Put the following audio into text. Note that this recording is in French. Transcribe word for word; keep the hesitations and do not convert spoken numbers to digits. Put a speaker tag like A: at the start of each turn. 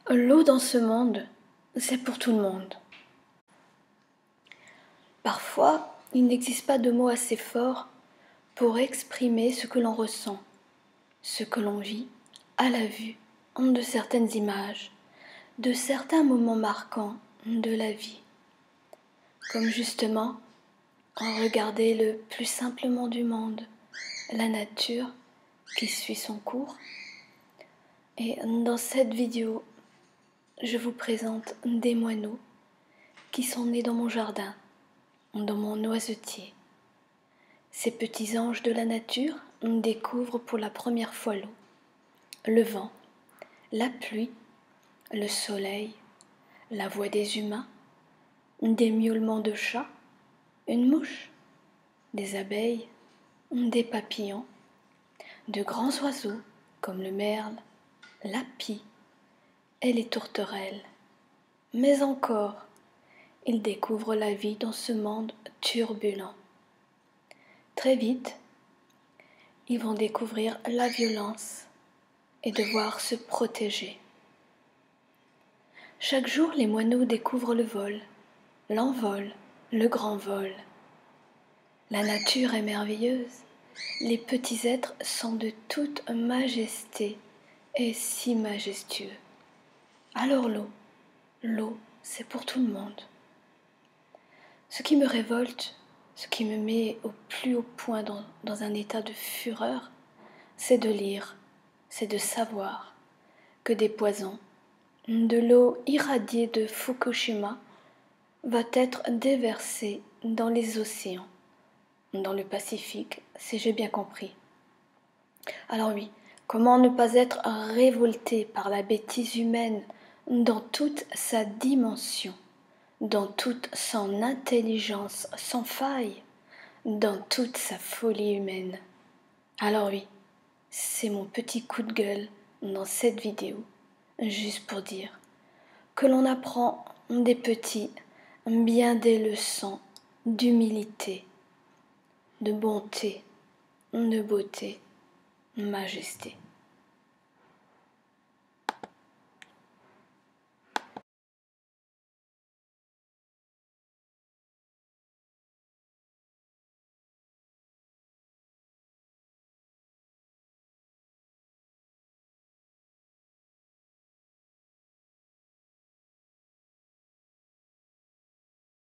A: L'eau dans ce monde, c'est pour tout le monde. Parfois, il n'existe pas de mots assez forts pour exprimer ce que l'on ressent, ce que l'on vit à la vue de certaines images, de certains moments marquants de la vie. Comme justement, regarder le plus simplement du monde, la nature qui suit son cours. Et dans cette vidéo, je vous présente des moineaux qui sont nés dans mon jardin, dans mon noisetier. Ces petits anges de la nature découvrent pour la première fois l'eau, le vent, la pluie, le soleil, la voix des humains, des miaulements de chats, une mouche, des abeilles, des papillons, de grands oiseaux comme le merle, la pie et les tourterelles. Mais encore, ils découvrent la vie dans ce monde turbulent. Très vite, ils vont découvrir la violence et devoir se protéger. Chaque jour, les moineaux découvrent le vol, l'envol, le grand vol. La nature est merveilleuse. Les petits êtres sont de toute majesté et si majestueux. Alors l'eau, l'eau, c'est pour tout le monde. Ce qui me révolte, ce qui me met au plus haut point dans, dans un état de fureur, c'est de lire, c'est de savoir que des poisons, de l'eau irradiée de Fukushima, va être déversée dans les océans, dans le Pacifique, si j'ai bien compris. Alors oui, comment ne pas être révolté par la bêtise humaine dans toute sa dimension, dans toute son intelligence sans faille, dans toute sa folie humaine. Alors oui, c'est mon petit coup de gueule dans cette vidéo, juste pour dire que l'on apprend des petits bien des leçons d'humilité, de bonté, de beauté, majesté.